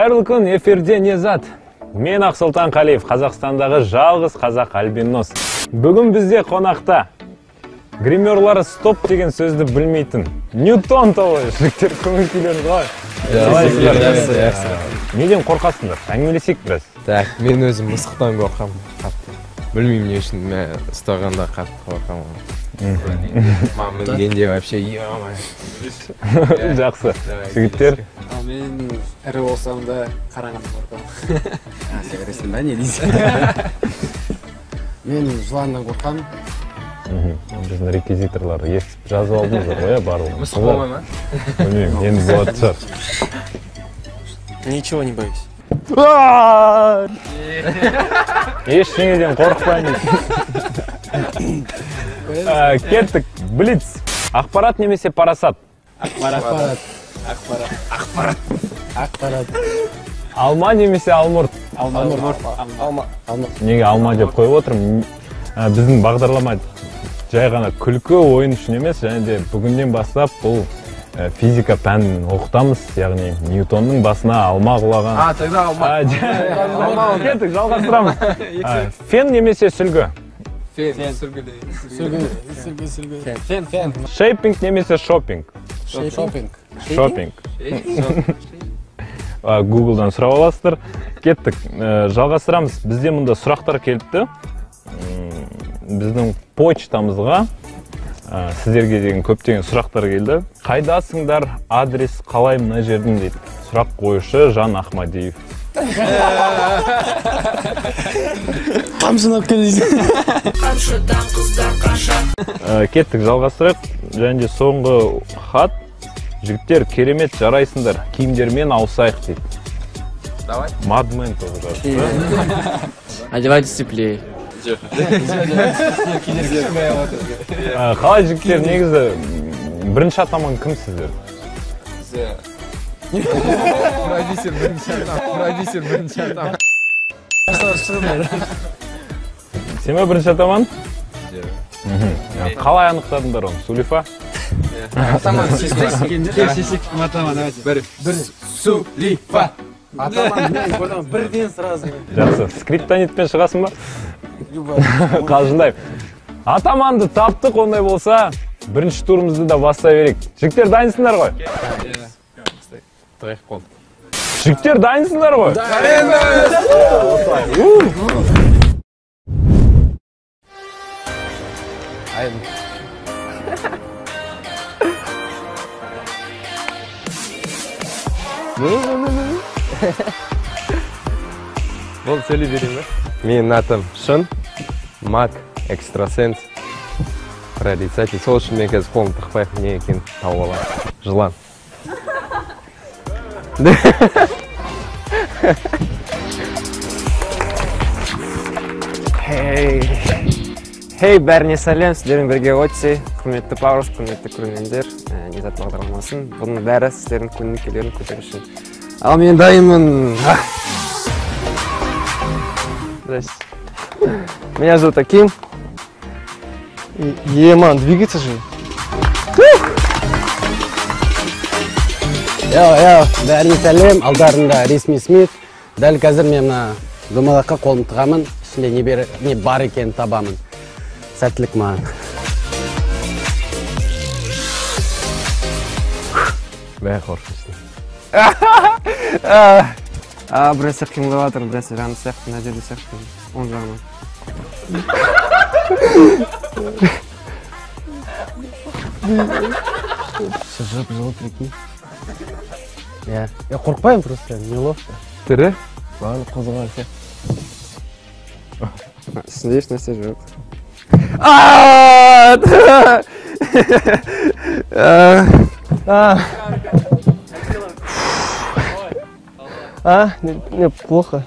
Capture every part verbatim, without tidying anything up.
Қайырлы күн, эфирде Незат. Мен Ақсұлтан Қалиев, Қазақстандағы жалғыз қазақ альбинос. Бүгін бізде қонақта гримерлары стоп деген сөзді білмейтін Ньютон тобы. Жігіттер, көңіл күйлеріңіз қалай? Неден қорқасыңдар? Әңгімелесейік біраз. Так, мен өзім мысықтан қорқамын. Білмеймін не үшін, мен ұстағанда қатты қорқамын. Мінгенде вообще ё-моё. Жақсы. Жігіттер? Мен ірі болсам да қараңғыдан қорқамын. Сен ба, не дейсің? Мен жыланнан қорқамын. Біздің реквизиторлар естіп жазып алдыңыздар ғой, барлығы. Мысық болмай ма? Білмеймін, енді болады шығар. Ничего не боюсь. Ештеңеден қорықпаймын. Кеттік, Блиц. Ақпарат немесе парасат? Ақпарат. Ақпарат. Ақпарат. Ақпарат. Алма немесе алмұрт? Алмұрт. Алма. Алма. Неге алма деп қойып отырмын? Біздің бағдарлама жай ғана күлкі ойын үшін емес, және де бүгіннен бастап бұл физика пәнін оқытамыз, яғни Ньютонның басына алма құлаған. А, тогда алма. Кеттік, жалғастырамыз. Фен немесе сүлгі? Фен, сүргілі. Сүргі, сүргі. Фен, фен. Шейпинг немесе шопинг? Шопинг. Шопинг. Гуглдан сұрап аласыздар. Кеттік, жалғастырамыз. Бізде мұнда сұрақтар келіпті. Біздің почтамызға сіздерге деген көптеген сұрақтар келді. Қайдасыңдар, адрес қалай мына жердің дейді. Сұрақ қойышы Жан Ахмадиев. Қамшынап келесің. Қамшыдан қыздар қаша. Кеттік, жалғастырайық. Және де соңғы хат. Жігіттер, керемет жарайсыңдар. Киімдермен ауысайық дейді. Давай. Мадмен тобы жазды. Одевайтесь теплее. Қалай жігіттер, негізі бірінші атаман кім сіздер? Продюсер бірінші атам. Продюсер бірінші атам. Сен бе бірінші атаман? Қалай анықтадыңдар оны? Сулифа? Атаман, Шешек, атаман, давайте. бір, бір, Сулифа. Атаман, мен көрдім, бірден сразу. Жақсы, скриптонитпен шығасың ба? Қалжындайым. Атаманды таптық, ондай болса, бірінші турымызды да бастай берейік. Жігіттер, дайынсыңдар ғой? Таяқ қол. Жігіттер, дайынсыңдар ғой? Бұл сөйлей берейін бе? Менің атым Шын, маг, экстрасенс, прорицатель. Сол үшін мен қазір қолын тықпайық, не екен тауып аламын. Жылан. Хей, бәріне сәлем, сіздердің бірге өтсе, құрметті Паурус, құрметті көрермендер, Незат бағдарламасын. Бұның бәрі сіздердің көңіл күйлерін көтеру үшін. Ал мен дайынмын. Здрасте. Меня зовут Аким. Еман, двигаться же. Яу-яу, бәріне сәлем, алдарында ресми Смит. Дәл қазір мен домалаққа қолым тығамын, ішінде не бар екенін табамын. Сәттілік маған. Бәй қорқынышты. Біресе қимылдап жатыр, біресе жаны сияқты, мына жерде сияқты, оң жағынан. Шыжып, жылы прикинь. Я қорқпаймын просто, неловко. Тірі? Барлық қозғалған сияқты. Үстінде еш нәрсе жоқ. А, не, плохо.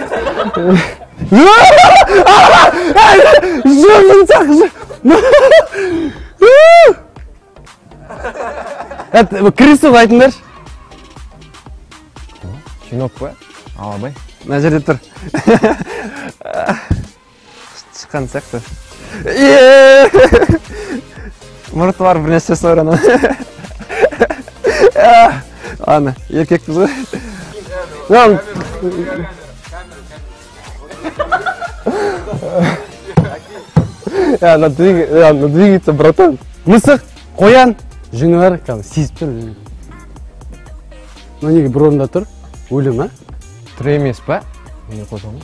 Это крысу айтыңдар. Щенок па? Алабай. Мына жерде тұр. Шыққан сияқты. Мұрты бар бір нәрсе сораны. Ладно, еркекпіз ғой. Lan. Ya надо двигаться, братан. Мысық, қоян, жүні бар, кәдімгі сезіп тұр. Мына неге бір орында тұр? Өлі ма? Тұр емес па? Мені қосамын.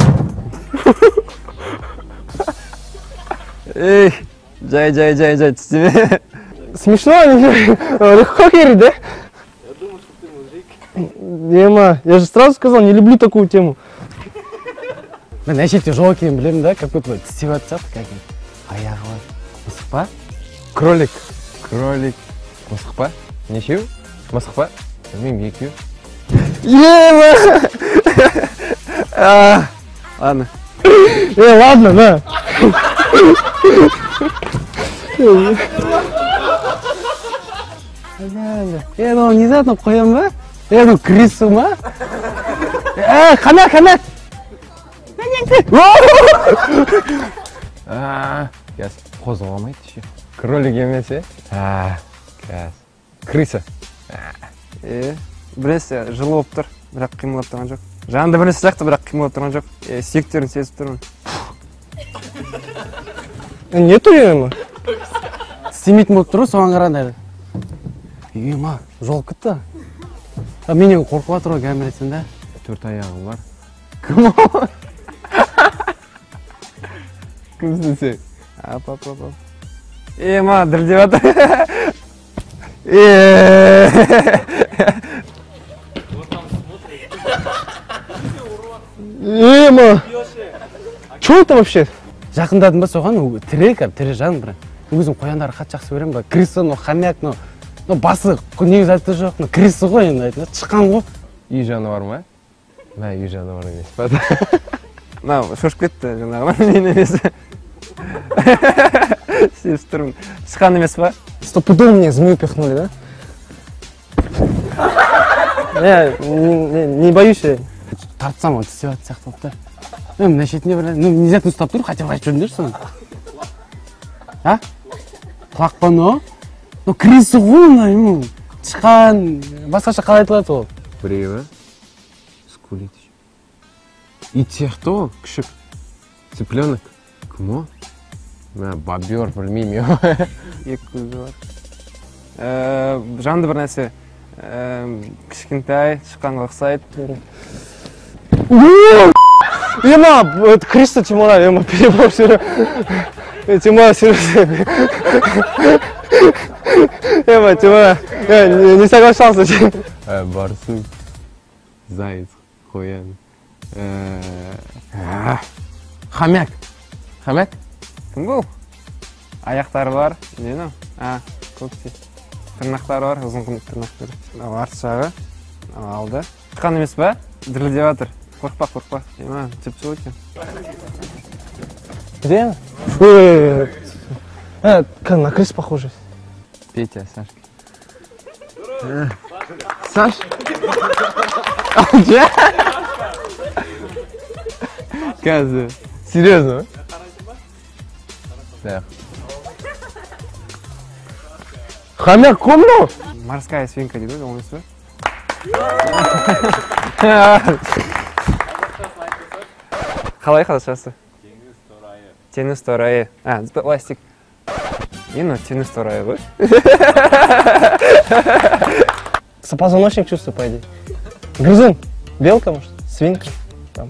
Эй, жай, жай, жай, жай, тістеме. Смешно, легко верить, да? Я думал, что ты мужик. Дема, я же сразу сказал, не люблю такую тему. Мен әшетте жоқ екенін білемін да, как будто тістеп атсақ, как аяғы бар. Мысық па? Кролик. Кролик. Мысық па? Нешеу? Мысық па? Мен екеу. Ема! Ладно. Э, ладно, на. Е, ну не знаю, қоян ба? Е, ну крысу ма? Е, қанат, қанат! Кәз, қозғаламайды ше. Кролик емес, е? Кәз. Крыса. Е, біресе жылы болып тұр, бірақ қимылап тұрған жоқ. Жанында біресе сияқты, бірақ қимылап тұрған жоқ. Е, сүйектерін сезіп тұрмын. Нету ема? Істемейтін болып тұр, соған қараңдар. Е, ма, жолып кетті. Менен қорқып жатыр ғой камерасын да. Төрт аяғы бар. Кім ол? Кімсің сен? Ап, ап, ап, ап. Е, ма, дірілдеп жатыр. Е. Ема! Что это вообще? Жақындадым ба соған, тірі кәп, тірі жан бір. Өзім қояндары қат жақсы берем ба. Крысы, но хомяк, но басы негіз айтты жоқ, но крысы ғой енді айтты. Шыққан ғой. Үй жануар ма? Мә, үй жануар емес па? Мынау шошып кетті жаңағы мен емес. Сезіп тұрмын. Шыққан емес па? Стопудово мне змею пихнули, да? Я не, не боюсь я. Тартсам ол тістеп атты сияқты болып та. Мен мына шетінде бір, ну не затын ұстап тұр, хотя бы айтып жүріңдер соны. А? Құлақ па, но? Ну крысы ғой, ну шыққан, басқаша қалай айтылады ол? Біреуі скулит. Ит сияқты ол, күшік. Цыпленок. Кім о? Мә, бобер, білмеймін. Екі көзі бар. Жанды бір нәрсе. Кішкентай, шыққанға ұқсайды. Ема, это Криста Тимура, Ема, перебор, Тимура, серьезно. Ема, Тимура, я не, не соглашался. Барсук, заяц, қоян. Хомяк. Хомяк? Кім бұл? Аяқтары бар. Не ну? А, көкте. Тырнақтары бар, ұзын тырнақтары. Арты жағы. Алды. Шыққан емес па? Дірілдеп жатыр. Қорқпа, қорқпа. Ема, жіпсі өткен. Где она? Ой, э, как на крыс похоже. Петя, Сашка. Саш? Казы. Серьезно? Да. Хомяк, комнат? Морская свинка дейді, оның ісі. Қалай қазақшасы? Теңіз торайы. Теңіз торайы. А, ластик. Ені теңіз торайы ғой. Позвоночник чувствую, по идее. Грызун. Белка, может? Свинка. Там.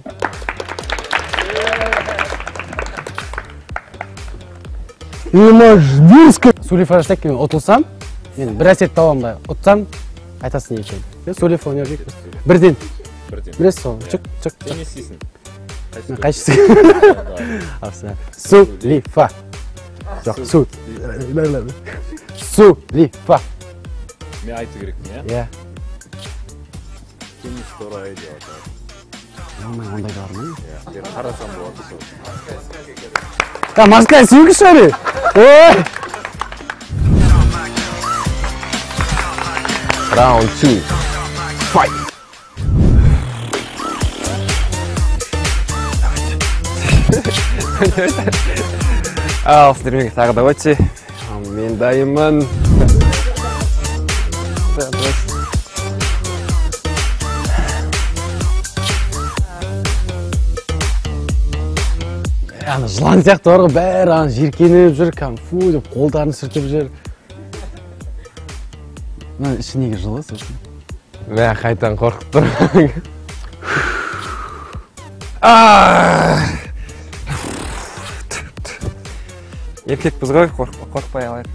Ема, жбирска. Сөйлеп арасында кейін ұтылсам, мен бір әсет табам ба, ұтсам, айтасың екен. Сөйлеп ойнап жекпіз. Бірден. Бірес сол. Чүк, чүк, чүк. Сен не істейсің? Мен қайшысы. Сулифа. Жоқ, су. Сулифа. Мен айту керекпін, иә? Иә. Теңіз торайы деп атады. Ондай ондай бар ма? Иә, қарасам болады сол. Да, морская свинка, что ли? Ой! Раунд two. Fight! Ал, сіздермен тағы да өтсе. Мен дайынмын. ана жылан сияқты бар ғой, бәрі ана жиіркеніп жүр, кәдімгі фу деп қолдарын сүртіп жүр. Мына іші неге жылы сосын? Мә қайтадан қорқып тұр. Еркекпіз ғой, қорқпай алайық.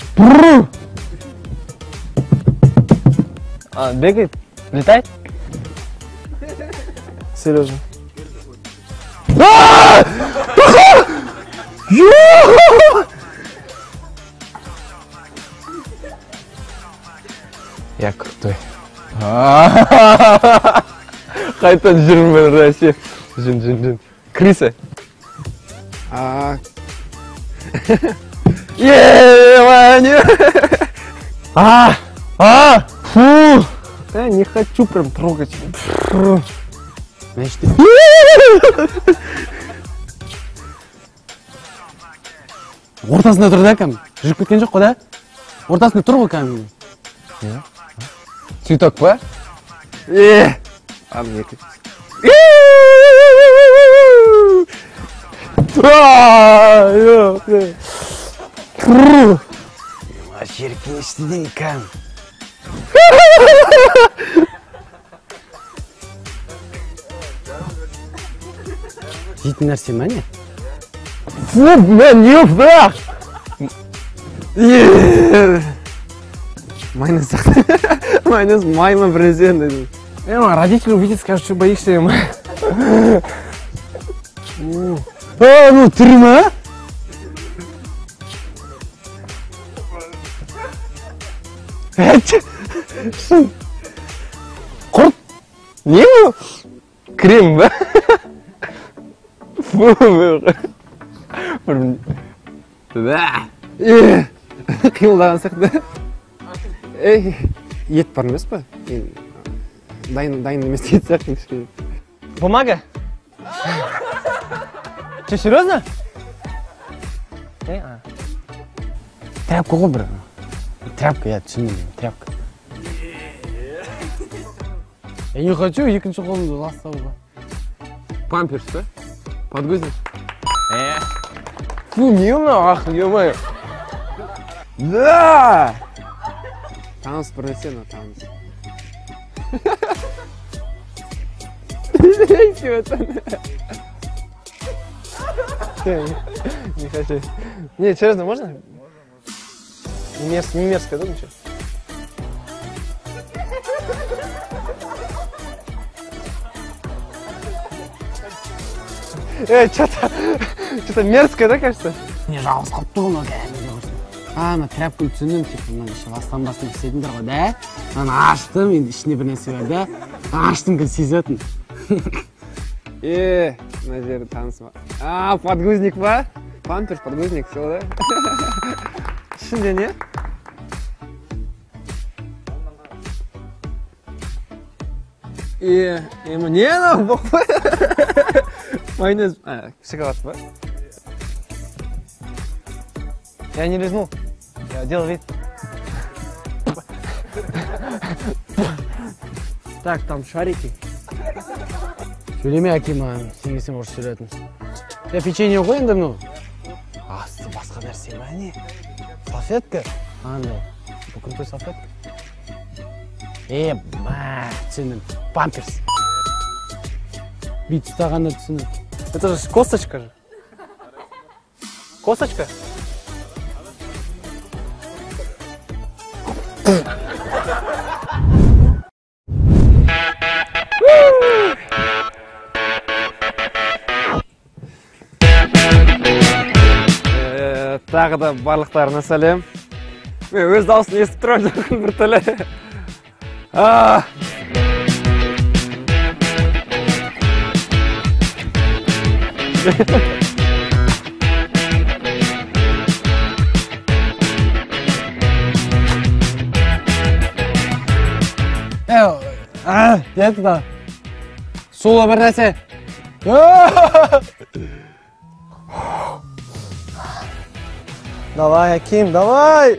А, бегает, летает? Серьезно. Я крутой. Қайтадан жүрмін Россия. Жүн, жүн, жүн. Криса. А, Е-е-е, А, а, фу. Я не хочу прям трогать. Фу. Значит, ортасында тұр да кәм. Жүріп кеткен жоқ қой да? Ортасында тұр ғой кәм. Цветок па? е, аны еркек. Жеркенештіден кәм. Жейтін нәрсе ма не? Фу, мен не фраг. Майонез сияқты. Майонез майма бірнесен деді. Эма, родители увидят, скажут, что боишься, Эма. А, ну тірі ма? Құрт? Не бұл? Крем ба? Фу, Қимылдаған сияқты. Ей, ет бар емес па? Дайын дайын емес ет сияқты кішкене. Бумага? Че, серьезно? Тряпка ғой бір. Тряпка, я түсіндім, тряпка. Я не хочу екінші қолымды ластауға. Памперс па? Подгузник? Фу, не мынау, ах, ё-моё. Да! Таныс бірнесе, но таныс. Не хочу. Не, серьезно, можно? Не мерзко, не мерзко, да, ничего? Эй, что-то, что-то мерзкое, да, кажется? Не жалғыз қалып тұр ғой кәдімгі көрсін. А, ана тряпканы түсіндім, типа, мына іші ластанбасын істедіңдер ғой, да? Ана аштым, енді ішіне бір нәрсе бар, да? Аштым, кіл сезетін. Е, мына жері таныс ба? А, подгузник ба? Памперс, подгузник, все, да? Ішінде не? Е, ема не анау боқпай? Майонез, а, шоколад ба? Я не лизнул. Я делал вид. Так, там шарики. Сөйлеме әкем маған, сен келсең орыс сөйлетін. Я печенье ғой енді мынау. Асты басқа нәрсе ма не? Салфетка? Андай, бүкінті салфетка. Е, ма, түсіндім. Памперс. Бит ұстағанда түсіндім. Это же косточка же. Косточка? Тағы да барлықтарына сәлем. Мен өз дауысын естіп тұрам жақын бір тілі. А, деді да. Сула бір нәрсе. Давай, Аким, давай!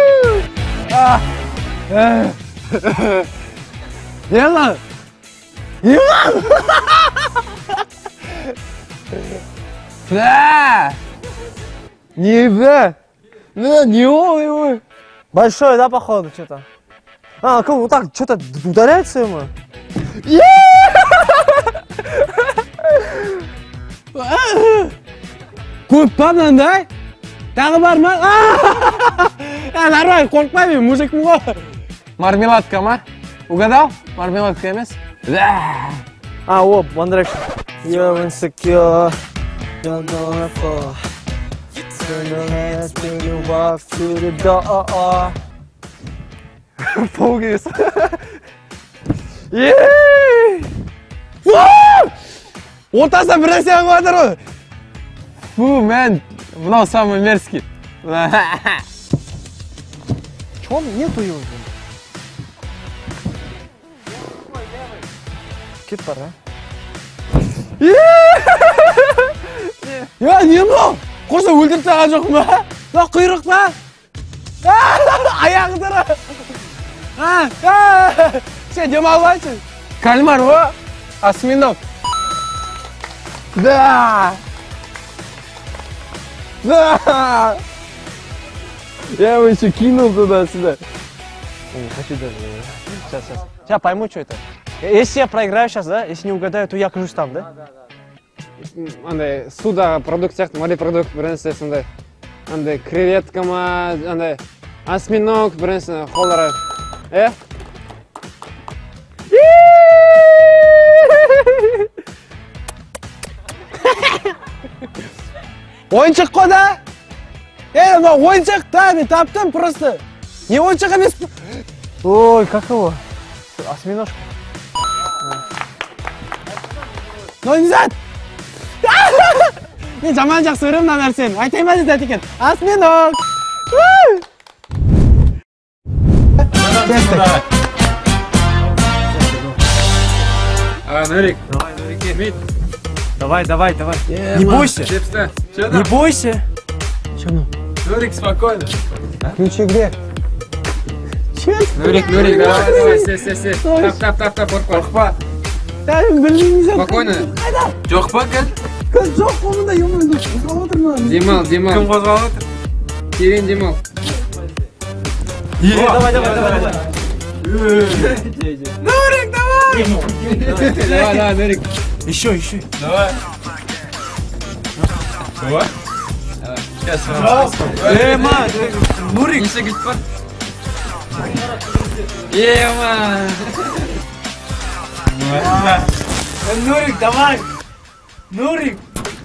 Не ана? Да! Не да. Ну, не он его. Большой, да, походу, что-то. А, как вот так, что-то ударяется ему. Көп па мынандай? Тағы бар ма? Нормально, қорқпаймын, мужикпін ғой. Мармеладка ма? Угадал? Мармеладка емес? Да! А, о, One Direction. You're insecure, don't know what for. Turn your head till you walk through the door. 보고 계셨어. 예! ортасына бір нәрсе аңып жатыр ғой. Фу, мен, мынау самый мерзкий. Чё, нету его? Кет бар, а? Я, не мынау? Қоса өлтіріп тастаған жоқпын ба? Мынау құйрық па? Аяғы дұры. Сен демалмайсың. Кальмар ғой? Осьминог. Да! Да! Я его еще кинул туда-сюда. Не хочу даже. Сейчас, сейчас. Сейчас пойму, что это. Если я проиграю сейчас, да? Если не угадаю, то я окажусь там, да? Андай судағы продукт сияқты, морепродукт бір нәрсе сондай. Андай креветка ма, андай осьминог бір нәрсе қолдары. Э? Ойыншық қой да? Эй, мынау ойыншық да, мен таптым просто. Не ойыншық емес. Ой, как его? Осьминожка. Ну, не знаю. Мен жаман жақсы көремін мына нәрсені. Айтайын ба деді екен. Осьминог. А, Нурик. Давай, Нурик. Давай, давай, давай. Не бойся. Не бойся. Че ну? Нурик, спокойно. Ключ игре. Нурик, Нурик, давай, давай, се, се, се. Тап, тап, тап, тап, қорқпа. Қорқпа. Спокойно. Жоқ па, кәт? Кәт жоқ қолында, емін, қозғалып отырмын. Демал, демал. Кім қозғалып отыр? Терең демал. Давай, давай, давай, давай. Нурик, давай! Давай, давай, Нурик. Еще, еще. Давай. Давай. Сейчас. Ема, Нурик. Неше кілт бар? Ема. Нурик, давай. Нурик.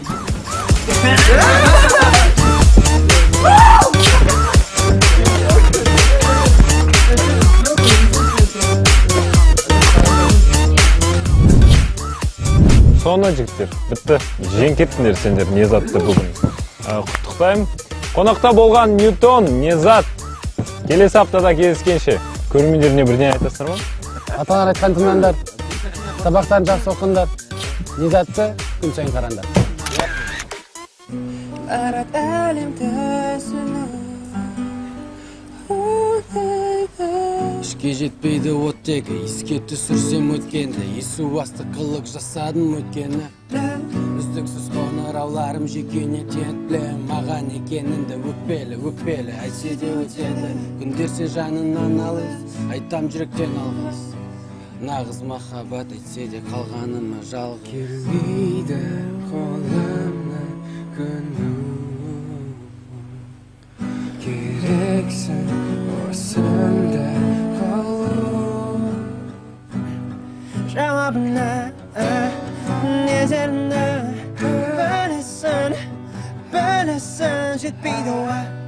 Соны жігіттер, бітті. Жең кеттіңдер сендер Незатты бүгін. Құттықтаймын. Қонақта болған Ньютон, Незат. Келесі аптада кездескенше көрермендеріне бірдеңе айтасыздар ма? Аталар айтқан тыңдаңдар. Сабақтарын жақсы оқыңдар. Незатты күн сайын қараңдар. Арат әлемді сүрін Ішке жетпейді оттегі, еске түсірсем өткенді, есу асты қылық жасадым өткені. Үздіксіз қоңырауларым жекене тетілем, маған екенінді өкпелі, өкпелі, әйтсе де өтеді. Күндерсе жанынан алыс, айтам жүректен алғыс. Нағыз махаббат әйтсе де қалғаныма жалғыз. Келмейді қолымнан күнім, керексің осында қалу. Жауабына незеріне білесің, білесің жетпейді уақыт.